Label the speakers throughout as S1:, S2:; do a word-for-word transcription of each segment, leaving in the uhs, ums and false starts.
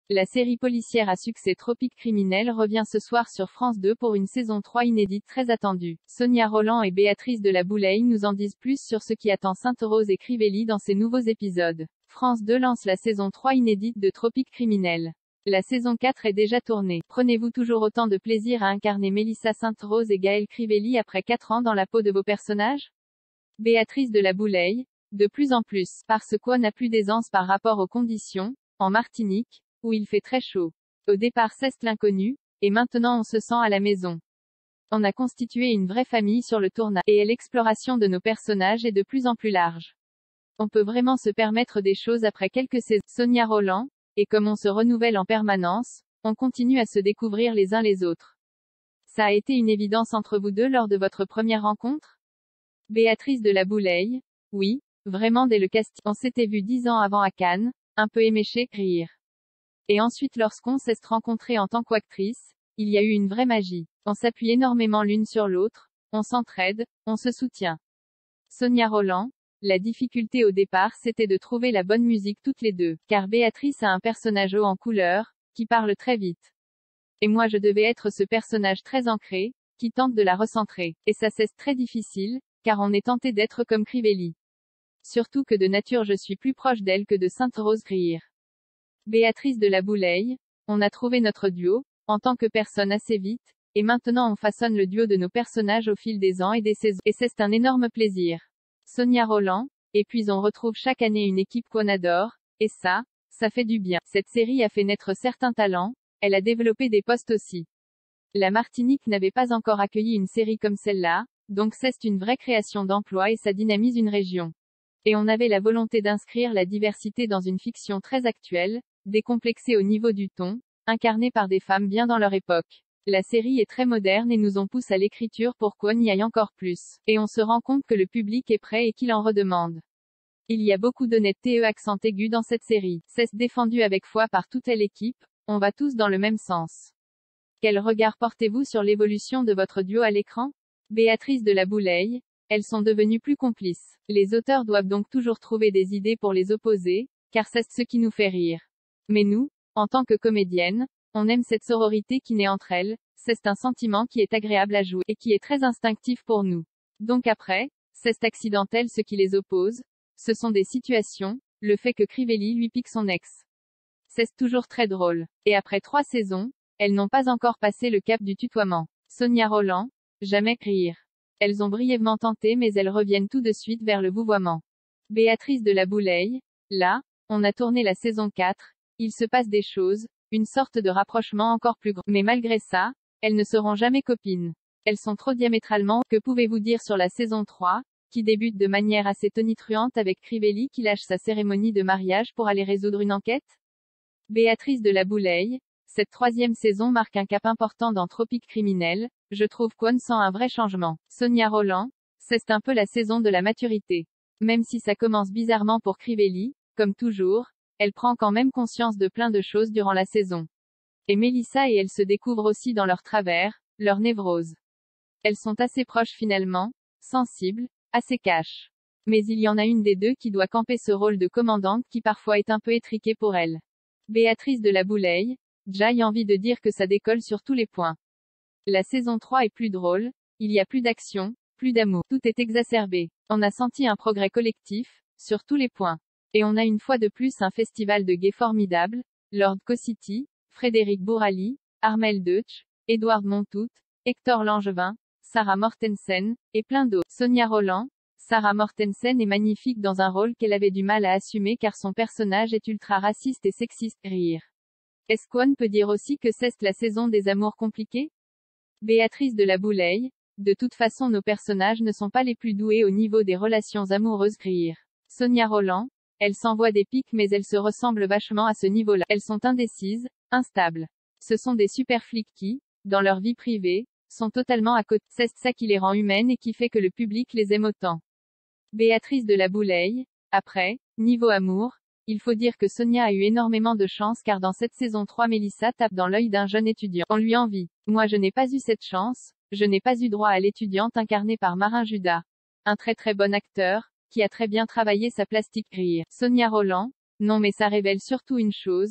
S1: La série policière à succès Tropique Criminel revient ce soir sur France deux pour une saison trois inédite très attendue. Sonia Rolland et Béatrice de la Boulaye nous en disent plus sur ce qui attend Sainte-Rose et Crivelli dans ces nouveaux épisodes. France deux lance la saison trois inédite de Tropique Criminel. La saison quatre est déjà tournée. Prenez-vous toujours autant de plaisir à incarner Mélissa Sainte-Rose et Gaël Crivelli après quatre ans dans la peau de vos personnages? Béatrice de la Boulaye, de plus en plus, parce qu'on n'a plus d'aisance par rapport aux conditions, en Martinique, où il fait très chaud. Au départ c'est l'inconnu, et maintenant on se sent à la maison. On a constitué une vraie famille sur le tournage, et l'exploration de nos personnages est de plus en plus large. On peut vraiment se permettre des choses après quelques saisons. Sonia Rolland, et comme on se renouvelle en permanence, on continue à se découvrir les uns les autres. Ça a été une évidence entre vous deux lors de votre première rencontre? Béatrice de la Boulaye, oui, vraiment dès le casting. On s'était vu dix ans avant à Cannes, un peu éméché, rire. Et ensuite lorsqu'on s'est rencontrés en tant qu'actrice, il y a eu une vraie magie. On s'appuie énormément l'une sur l'autre, on s'entraide, on se soutient. Sonia Rolland, la difficulté au départ c'était de trouver la bonne musique toutes les deux, car Béatrice a un personnage haut en couleur, qui parle très vite. Et moi je devais être ce personnage très ancré, qui tente de la recentrer. Et ça c'est très difficile, car on est tenté d'être comme Crivelli. Surtout que de nature je suis plus proche d'elle que de Sainte-Rose rire. Béatrice de la Boulaye, on a trouvé notre duo, en tant que personne assez vite, et maintenant on façonne le duo de nos personnages au fil des ans et des saisons, et c'est un énorme plaisir. Sonia Rolland, et puis on retrouve chaque année une équipe qu'on adore, et ça, ça fait du bien. Cette série a fait naître certains talents, elle a développé des postes aussi. La Martinique n'avait pas encore accueilli une série comme celle-là, donc c'est une vraie création d'emploi et ça dynamise une région. Et on avait la volonté d'inscrire la diversité dans une fiction très actuelle, décomplexée au niveau du ton, incarnée par des femmes bien dans leur époque. La série est très moderne et nous on pousse à l'écriture pour qu'on y aille encore plus. Et on se rend compte que le public est prêt et qu'il en redemande. Il y a beaucoup d'honnêteté et accent aigu dans cette série. C'est défendu avec foi par toute l'équipe, on va tous dans le même sens. Quel regard portez-vous sur l'évolution de votre duo à l'écran? Béatrice de la Boulaye, elles sont devenues plus complices. Les auteurs doivent donc toujours trouver des idées pour les opposer, car c'est ce qui nous fait rire. Mais nous, en tant que comédiennes, on aime cette sororité qui naît entre elles, c'est un sentiment qui est agréable à jouer, et qui est très instinctif pour nous. Donc après, c'est accidentel ce qui les oppose, ce sont des situations, le fait que Crivelli lui pique son ex. C'est toujours très drôle. Et après trois saisons, elles n'ont pas encore passé le cap du tutoiement. Sonia Rolland, jamais rire. Elles ont brièvement tenté mais elles reviennent tout de suite vers le vouvoiement. Béatrice de la Boulaye, là, on a tourné la saison quatre, il se passe des choses, une sorte de rapprochement encore plus grand. Mais malgré ça, elles ne seront jamais copines. Elles sont trop diamétralement. Que pouvez-vous dire sur la saison trois, qui débute de manière assez tonitruante avec Crivelli qui lâche sa cérémonie de mariage pour aller résoudre une enquête? Béatrice de la Boulaye, cette troisième saison marque un cap important dans Tropique Criminel, je trouve qu'on sent un vrai changement. Sonia Rolland, c'est un peu la saison de la maturité. Même si ça commence bizarrement pour Crivelli, comme toujours, elle prend quand même conscience de plein de choses durant la saison. Et Mélissa et elle se découvrent aussi dans leurs travers, leurs névroses. Elles sont assez proches finalement, sensibles, assez cash. Mais il y en a une des deux qui doit camper ce rôle de commandante qui parfois est un peu étriqué pour elle. Béatrice de la Boulaye, j'ai envie de dire que ça décolle sur tous les points. La saison trois est plus drôle, il y a plus d'action, plus d'amour, tout est exacerbé. On a senti un progrès collectif, sur tous les points. Et on a une fois de plus un festival de gays formidable, Lord Cosity, Frédéric Bourali, Armel Deutsch, Édouard Montout, Hector Langevin, Sarah Mortensen, et plein d'autres. Sonia Rolland, Sarah Mortensen est magnifique dans un rôle qu'elle avait du mal à assumer car son personnage est ultra raciste et sexiste, rire. Est-ce qu'on peut dire aussi que c'est la saison des amours compliqués? Béatrice de la Boulaye, de toute façon nos personnages ne sont pas les plus doués au niveau des relations amoureuses, rire. Sonia Rolland, elles s'envoient des pics mais elles se ressemblent vachement à ce niveau-là. Elles sont indécises, instables. Ce sont des super flics qui, dans leur vie privée, sont totalement à côté. C'est ça qui les rend humaines et qui fait que le public les aime autant. Béatrice de la Boulaye, après, niveau amour, il faut dire que Sonia a eu énormément de chance car dans cette saison trois Mélissa tape dans l'œil d'un jeune étudiant. On lui envie. Moi je n'ai pas eu cette chance, je n'ai pas eu droit à l'étudiante incarnée par Marin Judas. Un très très bon acteur, qui a très bien travaillé sa plastique rire. Sonia Rolland, non mais ça révèle surtout une chose,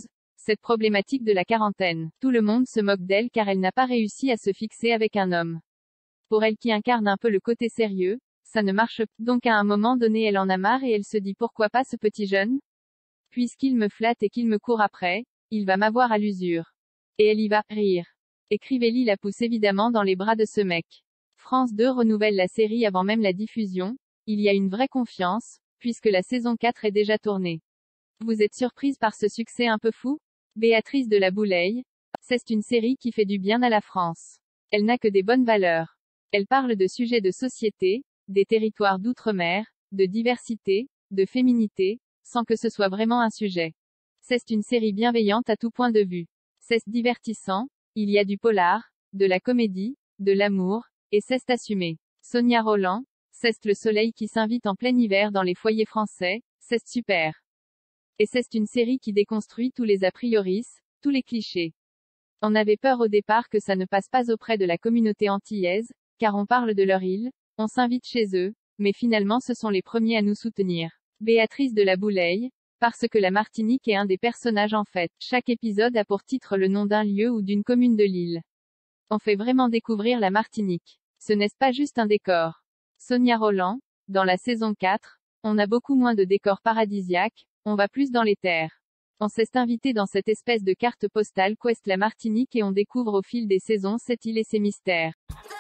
S1: Cette problématique de la quarantaine. Tout le monde se moque d'elle car elle n'a pas réussi à se fixer avec un homme. Pour elle qui incarne un peu le côté sérieux, ça ne marche pas. Donc à un moment donné elle en a marre et elle se dit pourquoi pas ce petit jeune? Puisqu'il me flatte et qu'il me court après, il va m'avoir à l'usure. Et elle y va, rire. Et Crivelli la pousse évidemment dans les bras de ce mec. France deux renouvelle la série avant même la diffusion. Il y a une vraie confiance, puisque la saison quatre est déjà tournée. Vous êtes surprise par ce succès un peu fou? Béatrice de la Bouleille. C'est une série qui fait du bien à la France. Elle n'a que des bonnes valeurs. Elle parle de sujets de société, des territoires d'outre-mer, de diversité, de féminité, sans que ce soit vraiment un sujet. C'est une série bienveillante à tout point de vue. C'est divertissant, il y a du polar, de la comédie, de l'amour, et c'est assumé. Sonia Rolland. C'est le soleil qui s'invite en plein hiver dans les foyers français, c'est super. Et c'est une série qui déconstruit tous les a priori, tous les clichés. On avait peur au départ que ça ne passe pas auprès de la communauté antillaise, car on parle de leur île, on s'invite chez eux, mais finalement ce sont les premiers à nous soutenir. Béatrice de la Bouleille. Parce que la Martinique est un des personnages en fait. Chaque épisode a pour titre le nom d'un lieu ou d'une commune de l'île. On fait vraiment découvrir la Martinique. Ce n'est pas juste un décor. Sonia Rolland. Dans la saison quatre, on a beaucoup moins de décors paradisiaques, on va plus dans les terres. On s'est invité dans cette espèce de carte postale qu'est la Martinique et on découvre au fil des saisons cette île et ses mystères.